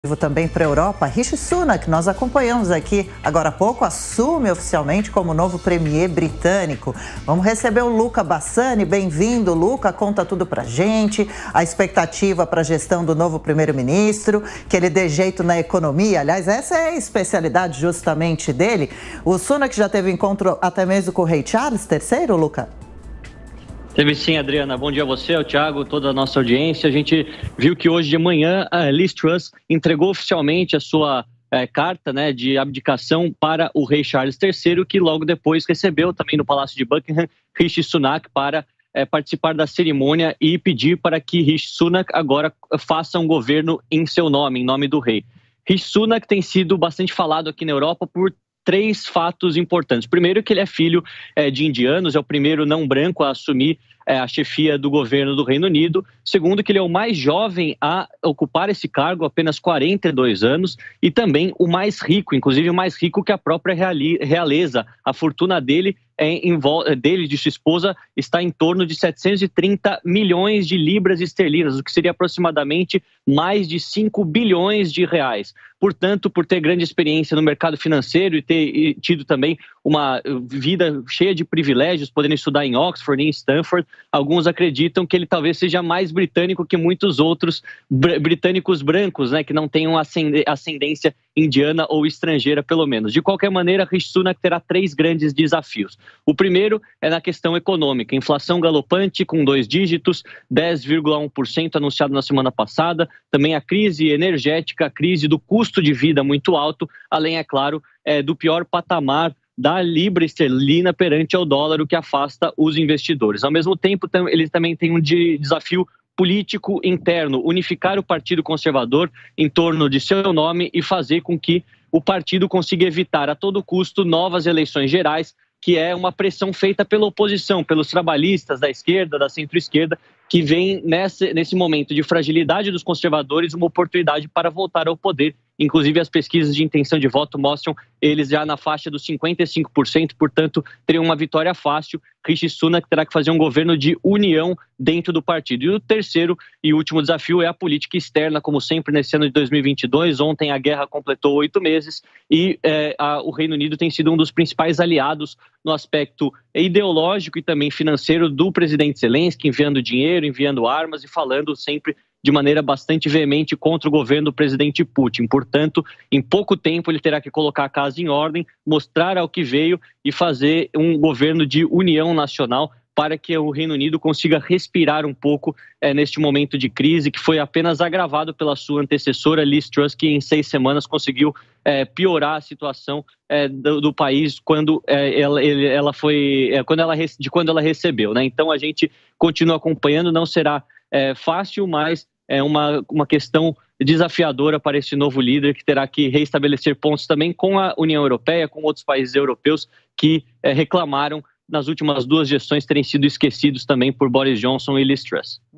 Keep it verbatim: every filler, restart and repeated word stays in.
Também para a Europa, Rishi Sunak, que nós acompanhamos aqui agora há pouco, assume oficialmente como novo premier britânico. Vamos receber o Luca Bassani. Bem-vindo, Luca. Conta tudo para a gente. A expectativa para a gestão do novo primeiro-ministro, que ele dê jeito na economia. Aliás, essa é a especialidade justamente dele. O Sunak já teve encontro até mesmo com o rei Charles terceiro, Luca? Teve sim, Adriana. Bom dia a você, ao Thiago, toda a nossa audiência. A gente viu que hoje de manhã a Liz Truss entregou oficialmente a sua é, carta, né, de abdicação para o rei Charles terceiro, que logo depois recebeu também no Palácio de Buckingham Rishi Sunak para é, participar da cerimônia e pedir para que Rishi Sunak agora faça um governo em seu nome, em nome do rei. Rishi Sunak tem sido bastante falado aqui na Europa por três fatos importantes. Primeiro, que ele é filho é, de indianos, é o primeiro não branco a assumir é, a chefia do governo do Reino Unido. Segundo, que ele é o mais jovem a ocupar esse cargo, apenas quarenta e dois anos, e também o mais rico, inclusive o mais rico que a própria realeza. A fortuna dele, é em, dele de sua esposa está em torno de setecentos e trinta milhões de libras esterlinas, o que seria aproximadamente mais de cinco bilhões de reais. Portanto, por ter grande experiência no mercado financeiro e ter tido também uma vida cheia de privilégios, podendo estudar em Oxford e em Stanford, alguns acreditam que ele talvez seja mais britânico que muitos outros br- britânicos brancos, né, que não tenham ascendência indiana ou estrangeira, pelo menos. De qualquer maneira, Rishi Sunak terá três grandes desafios. O primeiro é na questão econômica. Inflação galopante com dois dígitos, dez vírgula um por cento anunciado na semana passada. Também a crise energética, a crise do custo de vida muito alto, além, é claro, é, do pior patamar da libra esterlina perante ao dólar, o que afasta os investidores. Ao mesmo tempo, ele também tem um desafio político interno, unificar o Partido Conservador em torno de seu nome e fazer com que o partido consiga evitar a todo custo novas eleições gerais, que é uma pressão feita pela oposição, pelos trabalhistas da esquerda, da centro-esquerda, que vem nesse, nesse momento de fragilidade dos conservadores uma oportunidade para voltar ao poder. Inclusive, as pesquisas de intenção de voto mostram eles já na faixa dos cinquenta e cinco por cento, portanto, teriam uma vitória fácil. Rishi Sunak terá que fazer um governo de união dentro do partido. E o terceiro e último desafio é a política externa, como sempre nesse ano de dois mil e vinte e dois. Ontem a guerra completou oito meses e é, a, o Reino Unido tem sido um dos principais aliados no aspecto ideológico e também financeiro do presidente Zelensky, enviando dinheiro, enviando armas e falando sempre de maneira bastante veemente contra o governo do presidente Putin. Portanto, em pouco tempo ele terá que colocar a casa em ordem, mostrar ao que veio e fazer um governo de união nacional para que o Reino Unido consiga respirar um pouco é, neste momento de crise, que foi apenas agravado pela sua antecessora, Liz Truss, que em seis semanas conseguiu é, piorar a situação é, do, do país quando, é, ela, ele, ela foi, é, quando ela, de quando ela recebeu, né? Então a gente continua acompanhando, não será é, fácil, mas é uma, uma questão desafiadora para esse novo líder, que terá que reestabelecer pontos também com a União Europeia, com outros países europeus que é, reclamaram nas últimas duas gestões terem sido esquecidos também por Boris Johnson e Liz Truss.